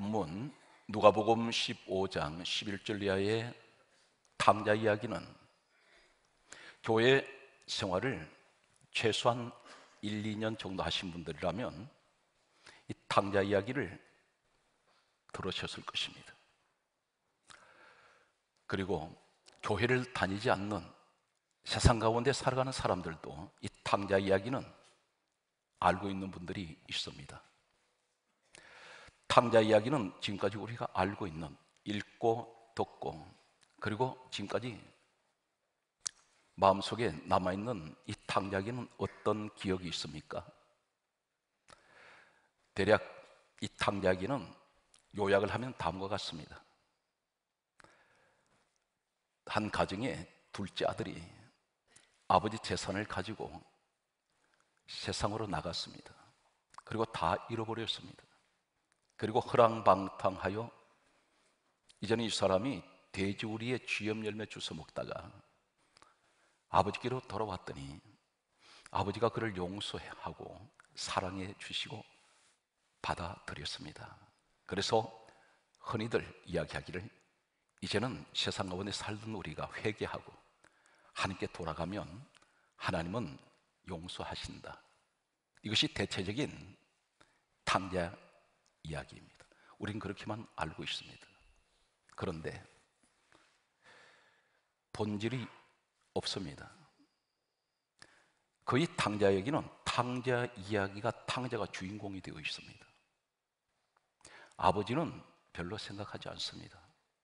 본문 누가복음 15장 11절 이하의 탕자 이야기는 교회 생활을 최소한 1, 2년 정도 하신 분들이라면 이 탕자 이야기를 들으셨을 것입니다. 그리고 교회를 다니지 않는 세상 가운데 살아가는 사람들도 이 탕자 이야기는 알고 있는 분들이 있습니다. 탕자 이야기는 지금까지 우리가 알고 있는, 읽고 듣고 그리고 지금까지 마음속에 남아있는 이 탕자 이야기는 어떤 기억이 있습니까? 대략 이 탕자 이야기는 요약을 하면 다음과 같습니다. 한 가정의 둘째 아들이 아버지 재산을 가지고 세상으로 나갔습니다. 그리고 다 잃어버렸습니다. 그리고 허랑방탕하여 이제는 이 사람이 돼지우리의 쥐염 열매 주워 먹다가 아버지께로 돌아왔더니 아버지가 그를 용서하고 사랑해 주시고 받아들였습니다. 그래서 흔히들 이야기하기를 이제는 세상 가운데 살던 우리가 회개하고 하나님께 돌아가면 하나님은 용서하신다. 이것이 대체적인 탕자 이야기입니다. 우리는 그렇게만 알고 있습니다. 그런데 본질이 없습니다. 거의 탕자 얘기는 탕자 이야기가 탕자가 주인공이 되어 있습니다. 아버지는 별로 생각하지 않습니다.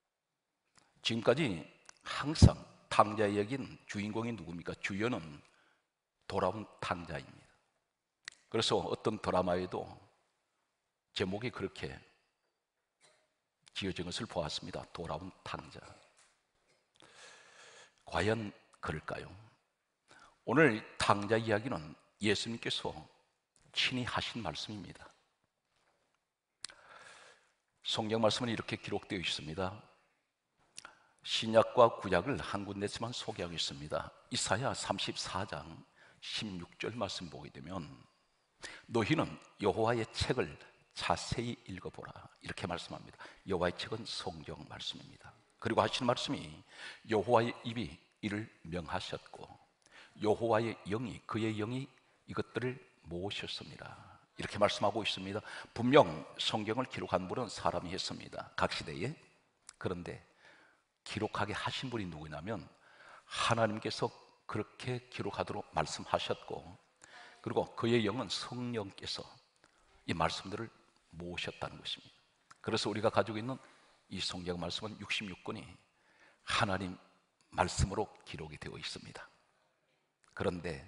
지금까지 항상 탕자 이야기는 주인공이 누굽니까? 주연은 돌아온 탕자입니다. 그래서 어떤 드라마에도 제목이 그렇게 지어진 것을 보았습니다. 돌아온 탕자. 과연 그럴까요? 오늘 탕자 이야기는 예수님께서 친히 하신 말씀입니다. 성경 말씀은 이렇게 기록되어 있습니다. 신약과 구약을 한 군데서만 소개하겠습니다. 이사야 34장 16절 말씀 보게 되면 너희는 여호와의 책을 자세히 읽어보라 이렇게 말씀합니다. 여호와의 책은 성경 말씀입니다. 그리고 하시는 말씀이 여호와의 입이 이를 명하셨고 여호와의 영이 그의 영이 이것들을 모으셨습니다. 이렇게 말씀하고 있습니다. 분명 성경을 기록한 분은 사람이 했습니다. 각 시대에. 그런데 기록하게 하신 분이 누구냐면 하나님께서 그렇게 기록하도록 말씀하셨고 그리고 그의 영은 성령께서 이 말씀들을 모으셨다는 것입니다. 그래서 우리가 가지고 있는 이 성경 말씀은 66권이 하나님 말씀으로 기록이 되어 있습니다. 그런데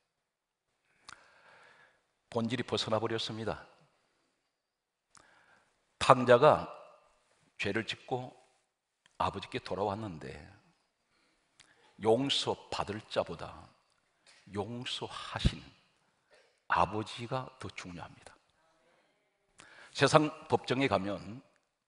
본질이 벗어나 버렸습니다. 탕자가 죄를 짓고 아버지께 돌아왔는데 용서받을 자보다 용서하신 아버지가 더 중요합니다. 세상 법정에 가면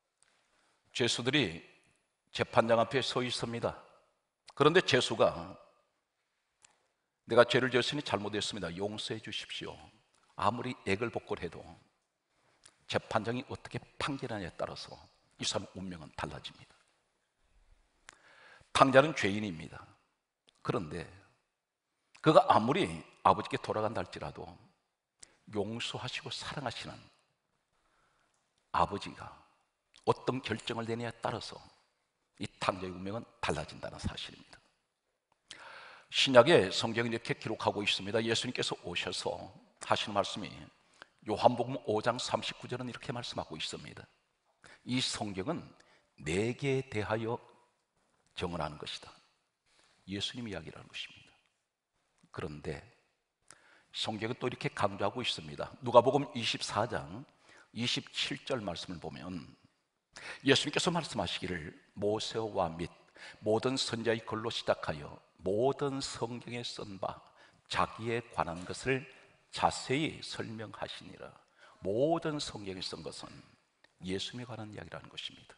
죄수들이 재판장 앞에 서 있습니다. 그런데 죄수가 내가 죄를 지었으니 잘못했습니다. 용서해 주십시오. 아무리 애걸복걸해도 재판장이 어떻게 판결하냐에 따라서 이 사람의 운명은 달라집니다. 탕자는 죄인입니다. 그런데 그가 아무리 아버지께 돌아간다 할지라도 용서하시고 사랑하시는 아버지가 어떤 결정을 내냐에 따라서 이 탕자의 운명은 달라진다는 사실입니다. 신약의 성경이 이렇게 기록하고 있습니다. 예수님께서 오셔서 하시는 말씀이 요한복음 5장 39절은 이렇게 말씀하고 있습니다. 이 성경은 내게 대하여 정언하는 것이다. 예수님 이야기라는 것입니다. 그런데 성경은 또 이렇게 강조하고 있습니다. 누가복음 24장 27절 말씀을 보면 예수님께서 말씀하시기를 모세와 및 모든 선지자의 글로 시작하여 모든 성경에 쓴 바 자기에 관한 것을 자세히 설명하시니라. 모든 성경에 쓴 것은 예수님에 관한 이야기라는 것입니다.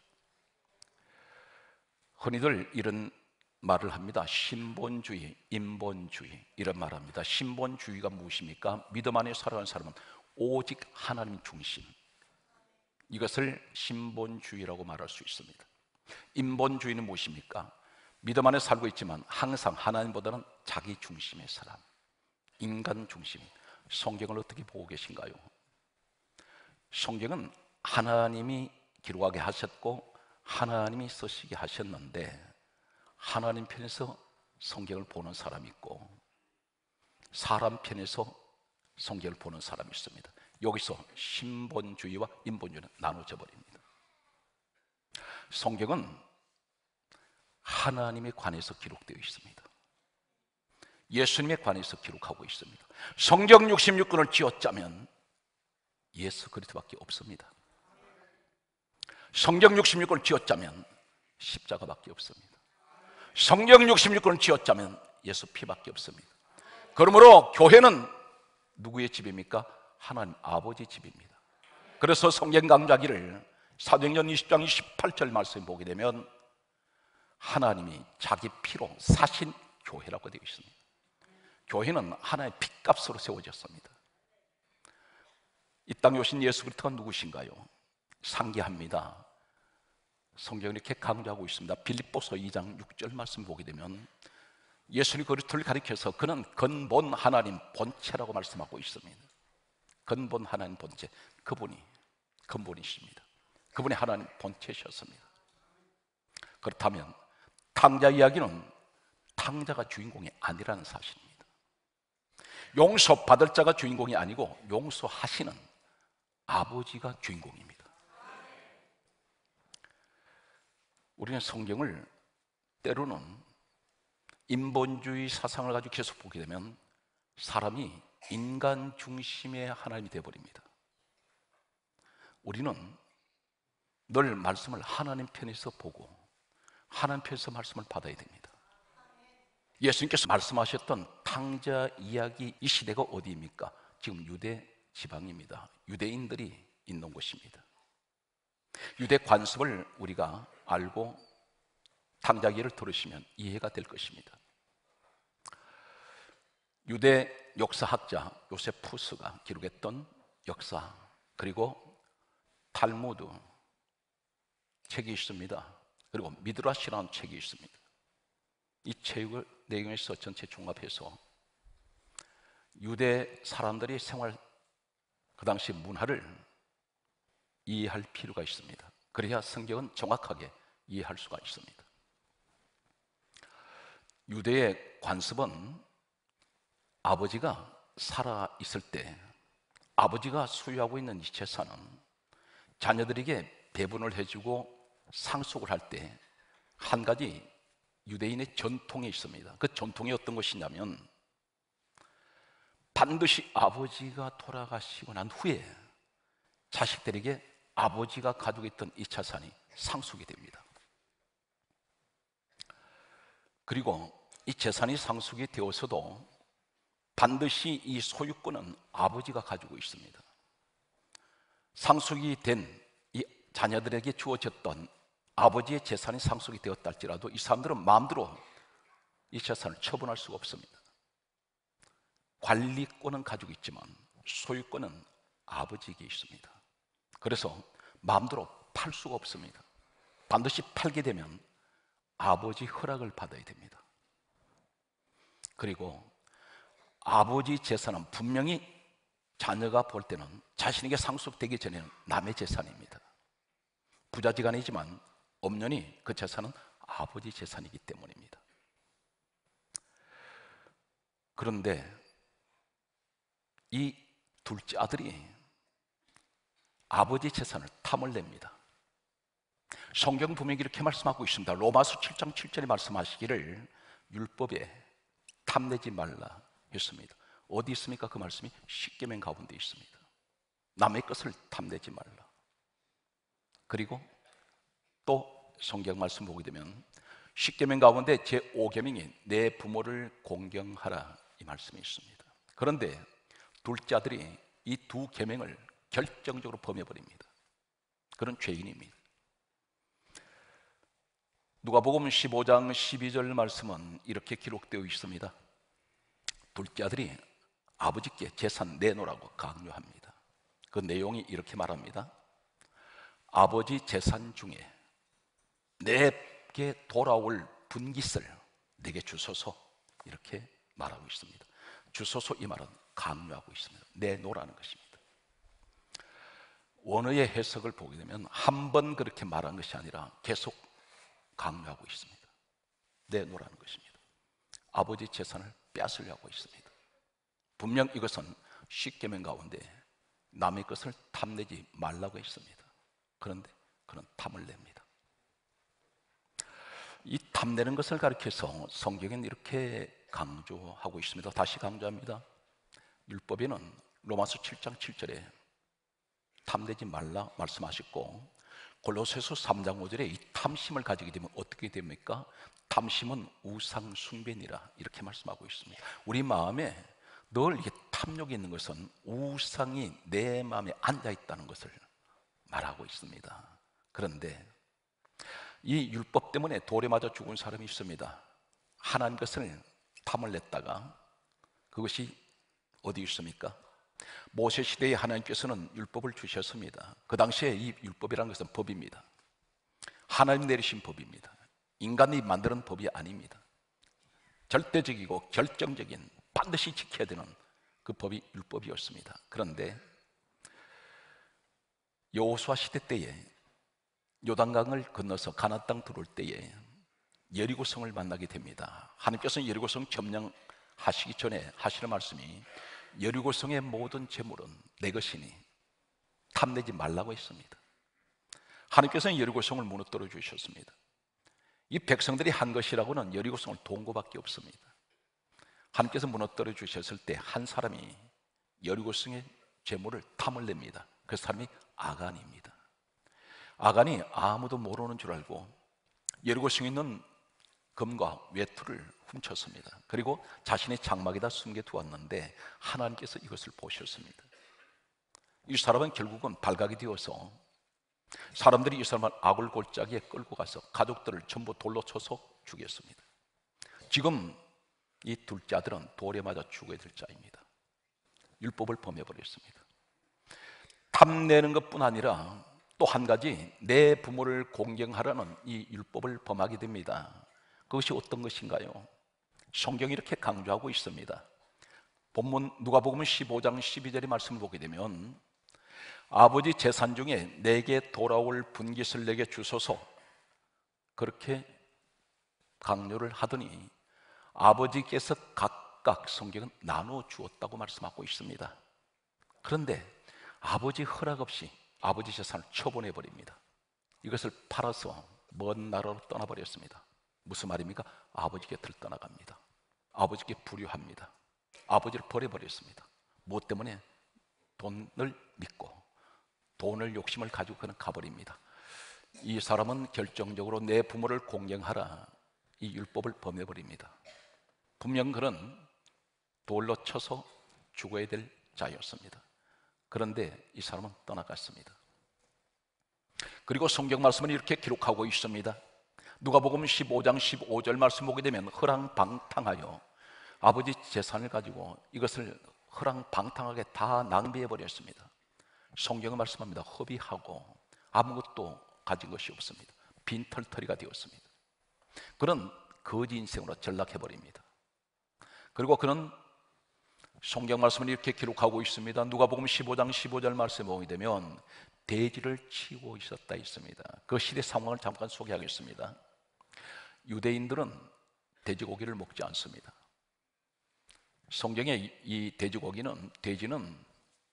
흔히들 이런 말을 합니다. 신본주의, 인본주의 이런 말을 합니다. 신본주의가 무엇입니까? 믿음 안에 살아가는 사람은 오직 하나님 중심, 이것을 신본주의라고 말할 수 있습니다. 인본주의는 무엇입니까? 믿음 안에 살고 있지만 항상 하나님보다는 자기 중심의 사람, 인간 중심. 성경을 어떻게 보고 계신가요? 성경은 하나님이 기록하게 하셨고 하나님이 쓰시게 하셨는데, 하나님 편에서 성경을 보는 사람이 있고 사람 편에서 성경을 보는 사람이 있습니다. 여기서 신본주의와 인본주의는 나눠져 버립니다. 성경은 하나님에 관해서 기록되어 있습니다. 예수님에 관해서 기록하고 있습니다. 성경 66권을 쥐어짜면 예수 그리스도밖에 없습니다. 성경 66권을 쥐어짜면 십자가밖에 없습니다. 성경 66권을 쥐어짜면 예수 피밖에 없습니다. 그러므로 교회는 누구의 집입니까? 하나님 아버지 집입니다. 그래서 성경 강좌기를 사도행전 20장 28절 말씀 보게 되면 하나님이 자기 피로 사신 교회라고 되어 있습니다. 교회는 하나님의 핏값으로 세워졌습니다. 이 땅에 오신 예수 그리스도가 누구신가요? 상기합니다. 성경이 이렇게 강조하고 있습니다. 빌립보서 2장 6절 말씀 보게 되면 예수님 그리스도를 가리켜서 그는 근본 하나님 본체라고 말씀하고 있습니다. 근본 하나님 본체, 그분이 근본이십니다. 그분이 하나님 본체셨습니다. 그렇다면 탕자 이야기는 탕자가 주인공이 아니라는 사실입니다. 용서받을 자가 주인공이 아니고 용서하시는 아버지가 주인공입니다. 우리는 성경을 때로는 인본주의 사상을 가지고 계속 보게 되면 사람이 인간 중심의 하나님이 되어버립니다. 우리는 늘 말씀을 하나님 편에서 보고 하나님 편에서 말씀을 받아야 됩니다. 예수님께서 말씀하셨던 탕자 이야기, 이 시대가 어디입니까? 지금 유대 지방입니다. 유대인들이 있는 곳입니다. 유대 관습을 우리가 알고 탕자 이야기를 들으시면 이해가 될 것입니다. 유대 역사학자 요세푸스가 기록했던 역사, 그리고 탈무드 책이 있습니다. 그리고 미드라시라는 책이 있습니다. 이 책을 내용에서 전체 종합해서 유대 사람들의 생활, 그 당시 문화를 이해할 필요가 있습니다. 그래야 성경은 정확하게 이해할 수가 있습니다. 유대의 관습은 아버지가 살아 있을 때 아버지가 소유하고 있는 이 재산은 자녀들에게 배분을 해주고 상속을 할 때 한 가지 유대인의 전통이 있습니다. 그 전통이 어떤 것이냐면 반드시 아버지가 돌아가시고 난 후에 자식들에게 아버지가 가지고 있던 이 재산이 상속이 됩니다. 그리고 이 재산이 상속이 되어서도 반드시 이 소유권은 아버지가 가지고 있습니다. 상속이 된 이 자녀들에게 주어졌던 아버지의 재산이 상속이 되었다 할지라도 이 사람들은 마음대로 이 재산을 처분할 수가 없습니다. 관리권은 가지고 있지만 소유권은 아버지에게 있습니다. 그래서 마음대로 팔 수가 없습니다. 반드시 팔게 되면 아버지 허락을 받아야 됩니다. 그리고 아버지 재산은 분명히 자녀가 볼 때는 자신에게 상속되기 전에는 남의 재산입니다. 부자지간이지만 엄연히 그 재산은 아버지 재산이기 때문입니다. 그런데 이 둘째 아들이 아버지 재산을 탐을 냅니다. 성경 분명히 이렇게 말씀하고 있습니다. 로마서 7장 7절에 말씀하시기를 율법에 탐내지 말라 했습니다. 어디 있습니까? 그 말씀이 십계명 가운데 있습니다. 남의 것을 탐내지 말라. 그리고 또 성경 말씀 보게 되면 십계명 가운데 제5계명이 내 부모를 공경하라, 이 말씀이 있습니다. 그런데 둘째 아들이 이 두 계명을 결정적으로 범해버립니다. 그런 죄인입니다. 누가복음 15장 12절 말씀은 이렇게 기록되어 있습니다. 둘째 아들이 아버지께 재산 내놓으라고 강요합니다. 그 내용이 이렇게 말합니다. 아버지 재산 중에 내게 돌아올 분깃을 내게 주소서, 이렇게 말하고 있습니다. 주소서, 이 말은 강요하고 있습니다. 내놓으라는 것입니다. 원어의 해석을 보게 되면 한 번 그렇게 말한 것이 아니라 계속 강요하고 있습니다. 내놓으라는 것입니다. 아버지 재산을 빼앗으려고 있습니다. 분명 이것은 십계명 가운데 남의 것을 탐내지 말라고 했습니다. 그런데 그는 탐을 냅니다. 이 탐내는 것을 가리켜서 성경은 이렇게 강조하고 있습니다. 다시 강조합니다. 율법에는 로마서 7장 7절에 탐내지 말라 말씀하셨고, 골로새서 3장 5절에 이 탐심을 가지게 되면 어떻게 됩니까? 탐심은 우상 숭배니라, 이렇게 말씀하고 있습니다. 우리 마음에 늘 이게 탐욕이 있는 것은 우상이 내 마음에 앉아 있다는 것을 말하고 있습니다. 그런데 이 율법 때문에 돌에 맞아 죽은 사람이 있습니다. 하나님 것을 탐을 냈다가 그것이 어디 있습니까? 모세 시대에 하나님께서는 율법을 주셨습니다. 그 당시에 이 율법이라는 것은 법입니다. 하나님 내리신 법입니다. 인간이 만드는 법이 아닙니다. 절대적이고 결정적인, 반드시 지켜야 되는 그 법이 율법이었습니다. 그런데 여호수아 시대 때에 요단강을 건너서 가나안 땅 들어올 때에 여리고성을 만나게 됩니다. 하나님께서는 여리고성 점령하시기 전에 하시는 말씀이 여리고성의 모든 재물은 내 것이니 탐내지 말라고 했습니다. 하나님께서는 여리고성을 무너뜨려 주셨습니다. 이 백성들이 한 것이라고는 여리고성을 도운 것밖에 없습니다. 하나님께서 무너뜨려 주셨을 때 한 사람이 여리고성의 재물을 탐을 냅니다. 그 사람이 아간입니다. 아간이 아무도 모르는 줄 알고 여리고성에 있는 금과 외투를 훔쳤습니다. 그리고 자신의 장막에다 숨겨두었는데 하나님께서 이것을 보셨습니다. 이 사람은 결국은 발각이 되어서 사람들이 이 사람을 아굴골짜기에 끌고 가서 가족들을 전부 돌로 쳐서 죽였습니다. 지금 이 둘째 아들은 돌에 맞아 죽어야 될 자입니다. 율법을 범해버렸습니다. 탐내는 것뿐 아니라 또 한 가지, 내 부모를 공경하라는 이 율법을 범하게 됩니다. 그것이 어떤 것인가요? 성경이 이렇게 강조하고 있습니다. 본문 누가복음 15장 12절의 말씀을 보게 되면 아버지 재산 중에 내게 돌아올 분깃을 내게 주소서, 그렇게 강요를 하더니 아버지께서 각각 성경은 나누어 주었다고 말씀하고 있습니다. 그런데 아버지 허락 없이 아버지 재산을 처분해 버립니다. 이것을 팔아서 먼 나라로 떠나버렸습니다. 무슨 말입니까? 아버지 곁을 떠나갑니다. 아버지께 불효합니다. 아버지를 버려버렸습니다. 무엇 때문에? 돈을 믿고 돈을 욕심을 가지고 그는 가버립니다. 이 사람은 결정적으로 내 부모를 공경하라, 이 율법을 범해버립니다. 분명 그는 돌로 쳐서 죽어야 될 자였습니다. 그런데 이 사람은 떠나갔습니다. 그리고 성경 말씀은 이렇게 기록하고 있습니다. 누가복음 15장 15절 말씀 보게 되면 허랑방탕하여 아버지 재산을 가지고 이것을 허랑방탕하게 다 낭비해 버렸습니다. 성경은 말씀합니다. 허비하고 아무것도 가진 것이 없습니다. 빈털터리가 되었습니다. 그는 거지 인생으로 전락해 버립니다. 그리고 그는 성경 말씀을 이렇게 기록하고 있습니다. 누가복음 15장 15절 말씀에 보게 되면 돼지를 치고 있었다 있습니다. 그 시대 상황을 잠깐 소개하겠습니다. 유대인들은 돼지고기를 먹지 않습니다. 성경에 이 돼지는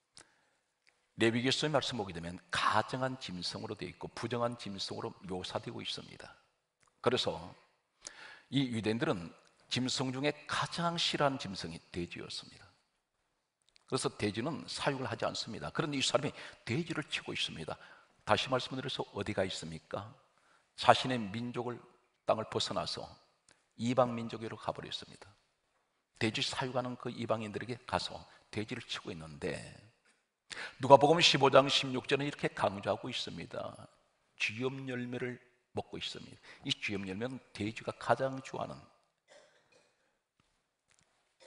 레위기서의 말씀 보게 되면 가정한 짐승으로 되어 있고 부정한 짐승으로 묘사되고 있습니다. 그래서 이 유대인들은 짐승 중에 가장 싫어하는 짐승이 돼지였습니다. 그래서 돼지는 사육을 하지 않습니다. 그런데 이 사람이 돼지를 치고 있습니다. 다시 말씀드려서 어디가 있습니까? 자신의 민족을 땅을 벗어나서 이방 민족으로 가버렸습니다. 돼지 사육하는 그 이방인들에게 가서 돼지를 치고 있는데 누가복음 15장 16절은 이렇게 강조하고 있습니다. 쥐염 열매를 먹고 있습니다. 이 쥐염 열매는 돼지가 가장 좋아하는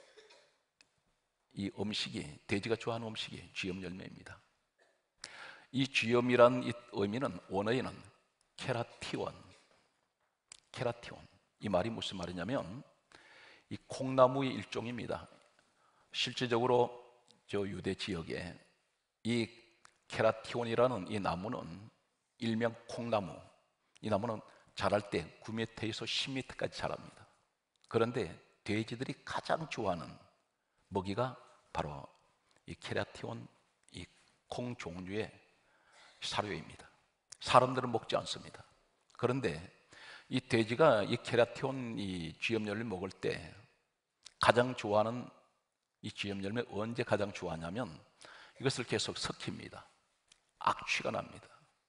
이 음식이, 돼지가 좋아하는 음식이 쥐염 열매입니다. 이 쥐염이라는 이 의미는 원어에는 케라티온, 이 말이 무슨 말이냐면 이 콩나무의 일종입니다. 실제적으로 저 유대 지역에 이 케라티온이라는 이 나무는 일명 콩나무, 이 나무는 자랄 때 9m에서 10m까지 자랍니다. 그런데 돼지들이 가장 좋아하는 먹이가 바로 이 케라티온, 이 콩 종류의 사료입니다. 사람들은 먹지 않습니다. 그런데 이 돼지가 이 케라티온 이 쥐염열매를 먹을 때 가장 좋아하는 이 쥐염열매 언제 가장 좋아하냐면 이것을 계속 섞입니다. 악취가 납니다.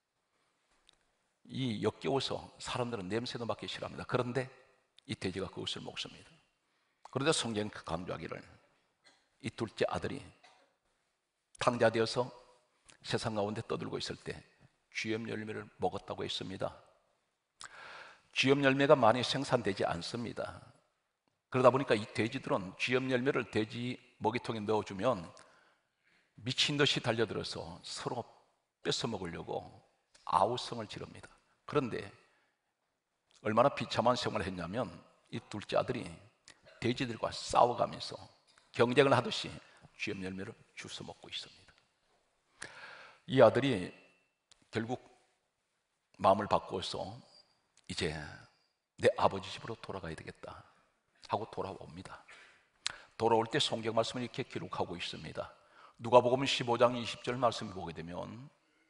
이 역겨워서 사람들은 냄새도 맡기 싫어합니다. 그런데 이 돼지가 그것을 먹습니다. 그런데 성경 강조하기를 이 둘째 아들이 탕자되어서 세상 가운데 떠들고 있을 때 쥐염 열매를 먹었다고 했습니다. 쥐염 열매가 많이 생산되지 않습니다. 그러다 보니까 이 돼지들은 쥐염 열매를 돼지 먹이통에 넣어주면 미친 듯이 달려들어서 서로 뺏어 먹으려고 아우성을 지릅니다. 그런데 얼마나 비참한 생활을 했냐면 이 둘째 아들이 돼지들과 싸워가면서 경쟁을 하듯이 쥐염 열매를 주워 먹고 있습니다. 이 아들이 결국 마음을 바꿔서 이제 내 아버지 집으로 돌아가야 되겠다 하고 돌아옵니다. 돌아올 때 성경 말씀을 이렇게 기록하고 있습니다. 누가복음 15장 20절 말씀을 보게 되면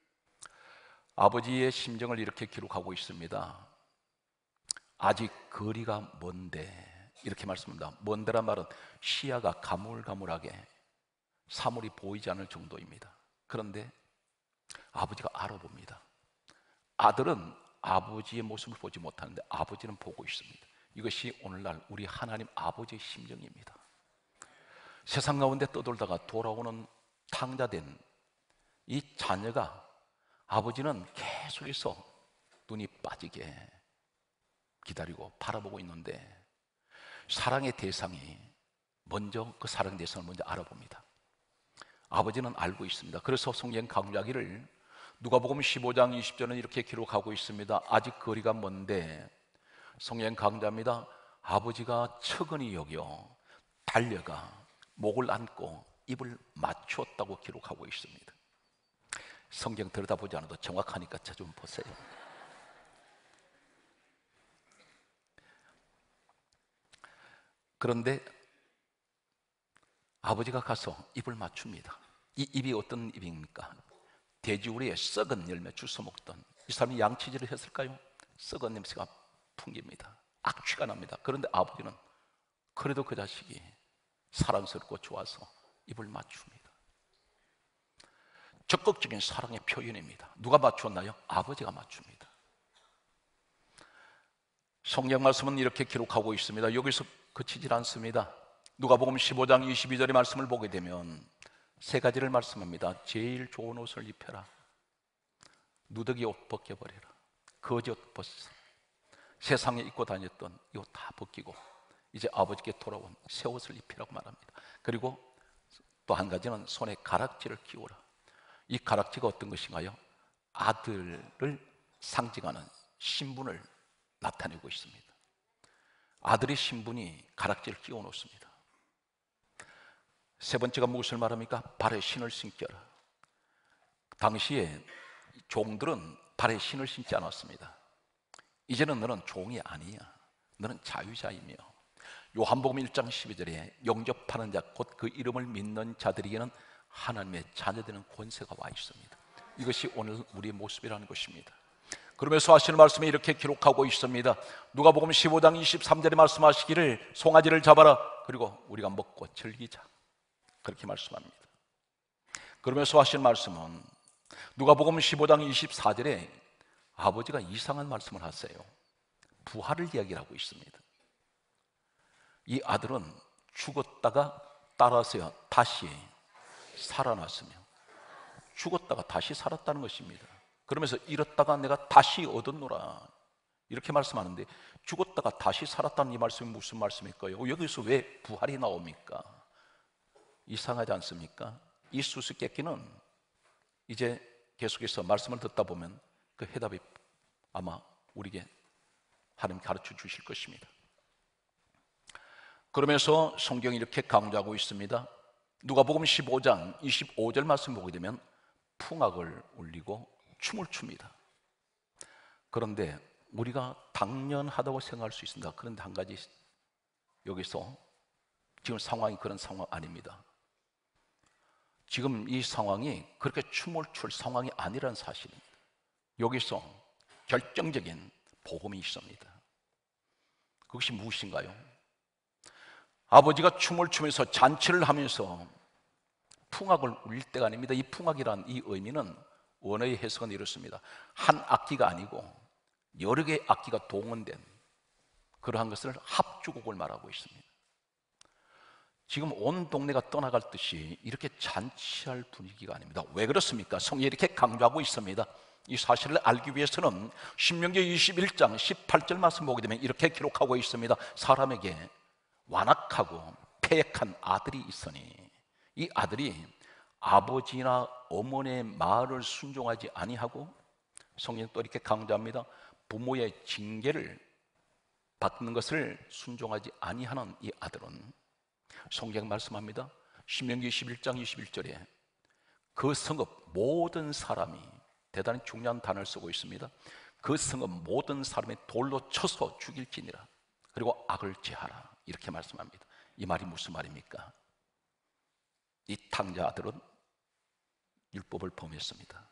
아버지의 심정을 이렇게 기록하고 있습니다. 아직 거리가 먼데, 이렇게 말씀합니다. 먼데란 말은 시야가 가물가물하게 사물이 보이지 않을 정도입니다. 그런데 아버지가 알아봅니다. 아들은 아버지의 모습을 보지 못하는데 아버지는 보고 있습니다. 이것이 오늘날 우리 하나님 아버지의 심정입니다. 세상 가운데 떠돌다가 돌아오는 탕자된 이 자녀가 아버지는 계속해서 눈이 빠지게 기다리고 바라보고 있는데 사랑의 대상이 먼저 그 사랑의 대상을 먼저 알아봅니다. 아버지는 알고 있습니다. 그래서 성경 강조하기를 누가복음 15장 20절은 이렇게 기록하고 있습니다. 아직 거리가 먼데 성경 강조합니다. 아버지가 측은히 여겨 달려가 목을 안고 입을 맞추었다고 기록하고 있습니다. 성경 들여다보지 않아도 정확하니까 저 좀 보세요. 그런데 아버지가 가서 입을 맞춥니다. 이 입이 어떤 입입니까? 돼지우리에 썩은 열매 주워 먹던 이 사람이 양치질을 했을까요? 썩은 냄새가 풍깁니다. 악취가 납니다. 그런데 아버지는 그래도 그 자식이 사랑스럽고 좋아서 입을 맞춥니다. 적극적인 사랑의 표현입니다. 누가 맞추었나요? 아버지가 맞춥니다. 성경 말씀은 이렇게 기록하고 있습니다. 여기서 그치질 않습니다. 누가복음 15장 22절의 말씀을 보게 되면 세 가지를 말씀합니다. 제일 좋은 옷을 입혀라. 누더기 옷 벗겨버려라. 거지 옷 벗어. 세상에 입고 다녔던 이 옷 다 벗기고 이제 아버지께 돌아온 새 옷을 입히라고 말합니다. 그리고 또 한 가지는 손에 가락지를 끼우라. 이 가락지가 어떤 것인가요? 아들을 상징하는 신분을 나타내고 있습니다. 아들의 신분이 가락지를 끼워 놓습니다. 세 번째가 무엇을 말합니까? 발에 신을 신겨라. 당시에 종들은 발에 신을 신지 않았습니다. 이제는 너는 종이 아니야. 너는 자유자이며 요한복음 1장 12절에 영접하는 자 곧 그 이름을 믿는 자들에게는 하나님의 자녀되는 권세가 와 있습니다. 이것이 오늘 우리의 모습이라는 것입니다. 그러면서 하시는 말씀에 이렇게 기록하고 있습니다. 누가복음 15장 23절에 말씀하시기를 송아지를 잡아라. 그리고 우리가 먹고 즐기자. 그렇게 말씀합니다. 그러면서 하시는 말씀은 누가복음 15장 24절에 아버지가 이상한 말씀을 하세요. 부활을 이야기하고 있습니다. 이 아들은 죽었다가 따라서요 다시 살아났으며 죽었다가 다시 살았다는 것입니다. 그러면서 잃었다가 내가 다시 얻었노라 이렇게 말씀하는데 죽었다가 다시 살았다는 이 말씀이 무슨 말씀일까요? 여기서 왜 부활이 나옵니까? 이상하지 않습니까? 이 수수께끼는 이제 계속해서 말씀을 듣다 보면 그 해답이 아마 우리에게 하나님 가르쳐 주실 것입니다. 그러면서 성경이 이렇게 강조하고 있습니다. 누가복음 15장 25절 말씀 보게 되면 풍악을 울리고 춤을 춥니다. 그런데 우리가 당연하다고 생각할 수 있습니다. 그런데 한 가지, 여기서 지금 상황이 그런 상황 아닙니다. 지금 이 상황이 그렇게 춤을 출 상황이 아니라는 사실입니다. 여기서 결정적인 복음이 있습니다. 그것이 무엇인가요? 아버지가 춤을 추면서 잔치를 하면서 풍악을 울릴 때가 아닙니다. 이 풍악이란 이 의미는 원어의 해석은 이렇습니다. 한 악기가 아니고 여러 개의 악기가 동원된 그러한 것을 합주곡을 말하고 있습니다. 지금 온 동네가 떠나갈 듯이 이렇게 잔치할 분위기가 아닙니다. 왜 그렇습니까? 성경이 이렇게 강조하고 있습니다. 이 사실을 알기 위해서는 신명기 21장 18절 말씀 보게 되면 이렇게 기록하고 있습니다. 사람에게 완악하고 패역한 아들이 있으니 이 아들이 아버지나 어머니의 말을 순종하지 아니하고, 성경은 또 이렇게 강조합니다. 부모의 징계를 받는 것을 순종하지 아니하는 이 아들은, 성경 말씀합니다. 신명기 21장 21절에 그 성읍 모든 사람이, 대단히 중요한 단어를 쓰고 있습니다. 그 성읍 모든 사람이 돌로 쳐서 죽일지니라. 그리고 악을 제하라. 이렇게 말씀합니다. 이 말이 무슨 말입니까? 이 탕자 아들은 율법을 범했습니다.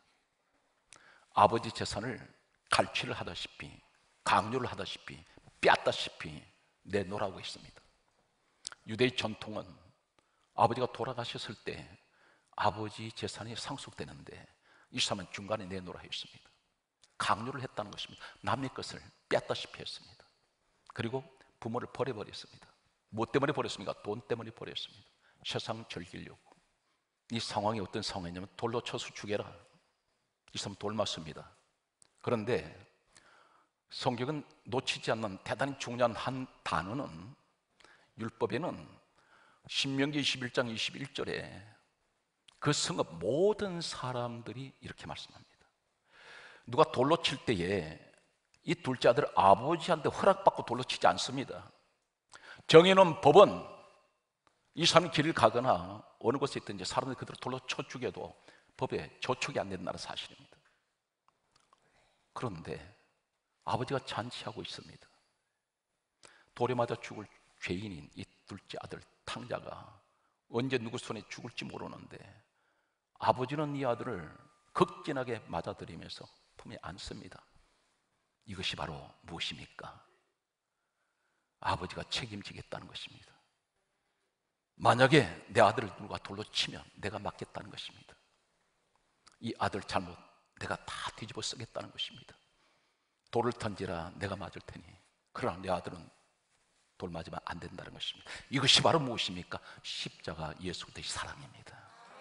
아버지 재산을 갈취를 하다시피, 강요를 하다시피, 빼앗다시피 내놓으라고 했습니다. 유대의 전통은 아버지가 돌아가셨을 때 아버지 재산이 상속되는데 이 사람은 중간에 내놓으라 했습니다. 강요를 했다는 것입니다. 남의 것을 뺏다시피 했습니다. 그리고 부모를 버려버렸습니다. 뭐 때문에 버렸습니까? 돈 때문에 버렸습니다. 세상 즐기려고. 이 상황이 어떤 상황이냐면 돌로 쳐서 죽여라. 이 사람 돌 맞습니다. 그런데 성경은 놓치지 않는 대단히 중요한 한 단어는, 율법에는 신명기 21장 21절에 그 성읍 모든 사람들이 이렇게 말씀합니다. 누가 돌로 칠 때에 이 둘째 아들 아버지한테 허락받고 돌로 치지 않습니다. 정해놓은 법은 이 사람이 길을 가거나 어느 곳에 있든지 사람들이 그대로 돌로 쳐 죽여도 법에 저촉이 안 된다는 사실입니다. 그런데 아버지가 잔치하고 있습니다. 돌에 맞아 죽을 죄인인 이 둘째 아들 탕자가 언제 누구 손에 죽을지 모르는데 아버지는 이 아들을 극진하게 맞아들이면서 품에 안습니다. 이것이 바로 무엇입니까? 아버지가 책임지겠다는 것입니다. 만약에 내 아들을 누가 돌로 치면 내가 맞겠다는 것입니다. 이 아들 잘못 내가 다 뒤집어 쓰겠다는 것입니다. 돌을 던지라, 내가 맞을 테니. 그러나 내 아들은 돌 맞으면 안 된다는 것입니다. 이것이 바로 무엇입니까? 십자가 예수 그리스도의 사랑입니다.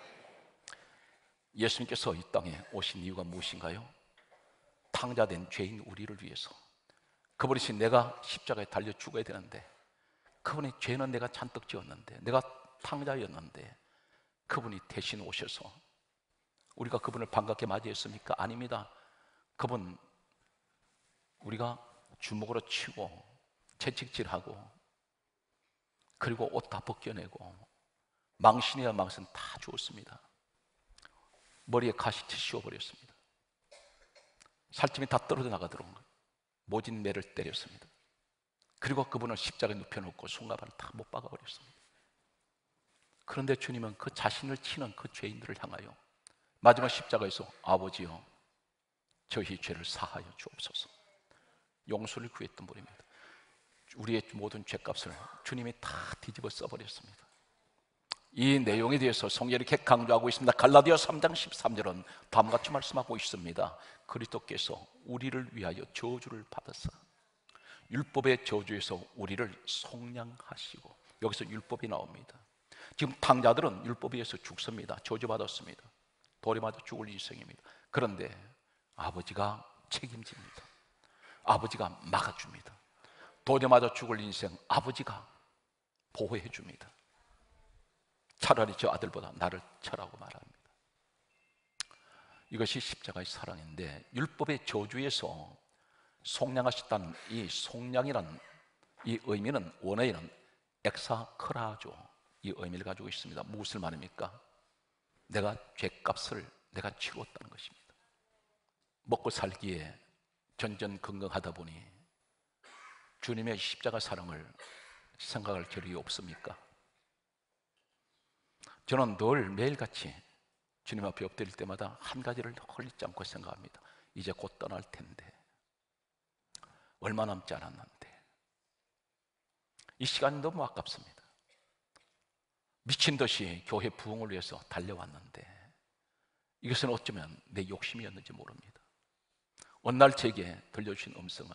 예수님께서 이 땅에 오신 이유가 무엇인가요? 탕자된 죄인 우리를 위해서. 그분이 내가 십자가에 달려 죽어야 되는데, 그분의 죄는 내가 잔뜩 지었는데, 내가 탕자였는데 그분이 대신 오셔서 우리가 그분을 반갑게 맞이했습니까? 아닙니다. 그분 우리가 주먹으로 치고 채찍질하고 그리고 옷 다 벗겨내고 망신이야 망신 다 주었습니다. 머리에 가시채 씌워버렸습니다. 살점이 다 떨어져 나가도록 모진 매를 때렸습니다. 그리고 그분을 십자가에 눕혀놓고 손가락을 다 못 박아버렸습니다. 그런데 주님은 그 자신을 치는 그 죄인들을 향하여 마지막 십자가에서 아버지여 저희 죄를 사하여 주옵소서, 용서를 구했던 분입니다. 우리의 모든 죄값을 주님이 다 뒤집어 써버렸습니다. 이 내용에 대해서 성경이 이렇게 강조하고 있습니다. 갈라디아 3장 13절은 다음과 같이 말씀하고 있습니다. 그리스도께서 우리를 위하여 저주를 받으사 율법의 저주에서 우리를 속량하시고, 여기서 율법이 나옵니다. 지금 탕자들은 율법에 의해서 죽습니다. 저주받았습니다. 돌에 맞아 죽을 인생입니다. 그런데 아버지가 책임집니다. 아버지가 막아줍니다. 돌에 맞아 죽을 인생 아버지가 보호해 줍니다. 차라리 저 아들보다 나를 쳐라고 말합니다. 이것이 십자가의 사랑인데, 율법의 저주에서 속량하셨다는 이 속량이란 이 의미는 원어에는 엑사크라죠, 이 의미를 가지고 있습니다. 무엇을 말합니까? 내가 죄값을 내가 치렀다는 것입니다. 먹고 살기에 전전긍긍하다 보니 주님의 십자가 사랑을 생각할 겨를이 없습니까? 저는 늘 매일같이 주님 앞에 엎드릴 때마다 한 가지를 홀리지 않고 생각합니다. 이제 곧 떠날 텐데, 얼마 남지 않았는데 이 시간이 너무 아깝습니다. 미친 듯이 교회 부흥을 위해서 달려왔는데 이것은 어쩌면 내 욕심이었는지 모릅니다. 어느 날 제게 들려주신 음성은,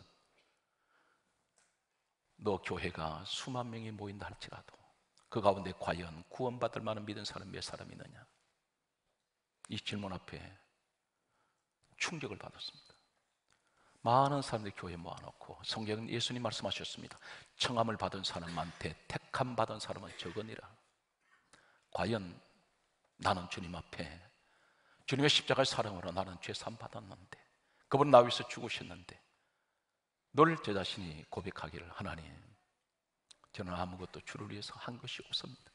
너 교회가 수만 명이 모인다 할지라도 그 가운데 과연 구원받을 만한 믿은 사람 몇 사람이 있느냐? 이 질문 앞에 충격을 받았습니다. 많은 사람들이 교회에 모아놓고 성경은 예수님 말씀하셨습니다. 청함을 받은 사람한테 택함 받은 사람은 적으니라. 과연 나는 주님 앞에 주님의 십자가의 사랑으로 나는 죄사함 받았는데, 그분 나 위해서 죽으셨는데 늘 제 자신이 고백하기를, 하나님, 저는 아무것도 주를 위해서 한 것이 없습니다.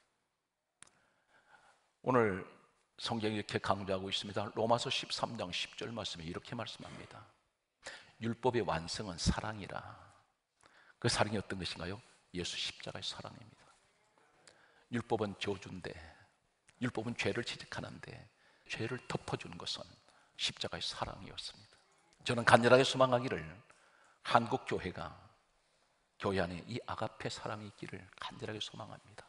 오늘 성경이 이렇게 강조하고 있습니다. 로마서 13장 10절 말씀에 이렇게 말씀합니다. 율법의 완성은 사랑이라. 그 사랑이 어떤 것인가요? 예수 십자가의 사랑입니다. 율법은 저주인데, 율법은 죄를 지적하는데 죄를 덮어주는 것은 십자가의 사랑이었습니다. 저는 간절하게 소망하기를, 한국 교회가 교회 안에 이 아가페 사랑이 있기를 간절하게 소망합니다.